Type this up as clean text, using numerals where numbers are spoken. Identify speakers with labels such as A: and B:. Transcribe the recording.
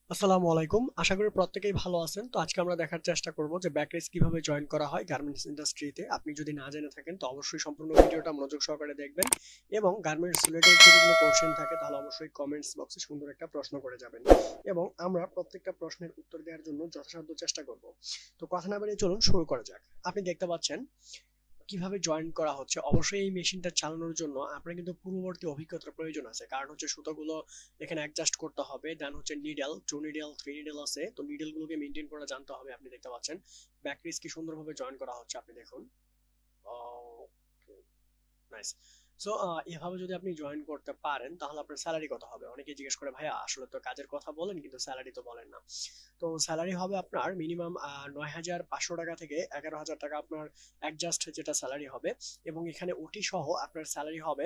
A: আসসালামু আলাইকুম। আশা করি প্রত্যেকেই ভালো আছেন। তো আজকে আমরা দেখার চেষ্টা করব যে ব্যাকরেজ কিভাবে জয়েন করা হয় গার্মেন্টস ইন্ডাস্ট্রিতে। আপনি যদি না জেনে থাকেন তো অবশ্যই সম্পূর্ণ ভিডিওটা মনোযোগ সহকারে দেখবেন এবং গার্মেন্টস রিলেটেড যদি কোনো কোশ্চেন থাকে তাহলে অবশ্যই কমেন্টস বক্সে সুন্দর একটা প্রশ্ন করে যাবেন এবং আমরা প্রত্যেকটা প্রশ্নের উত্তর দেওয়ার জন্য যথাসাধ্য চেষ্টা করব। তো কথা না বাড়িয়ে চলুন শুরু করা যাক। আপনি দেখতে পাচ্ছেন কিভাবে জয়েন করা হচ্ছে। অবশ্যই এই মেশিনটা চালানোর জন্য আপনার কিন্তু পূর্ববর্তী অভিজ্ঞতার প্রয়োজন আছে, কারণ হচ্ছে সুতোগুলো এখানে অ্যাডজাস্ট করতে হবে। দেন হচ্ছে needle, two needle, three needle আছে, তো নিডেল গুলোকে মেনটেন করা জানতে হবে। আপনি দেখতে পাচ্ছেন ব্যাক রিস কি সুন্দরভাবে জয়েন করা হচ্ছে, আপনি দেখুন। নাইস। সো এভাবে যদি আপনি জয়েন করতে পারেন তাহলে আপনার স্যালারি কত হবে? অনেকে জিজ্ঞেস করে, ভাইয়া আসলে তো কাজের কথা বলেন কিন্তু স্যালারি তো বলেন না। তো স্যালারি হবে আপনার মিনিমাম 9,500 টাকা থেকে 11,000 টাকা আপনার অ্যাডজাস্ট যেটা স্যালারি হবে, এবং এখানে ওটি সহ আপনার স্যালারি হবে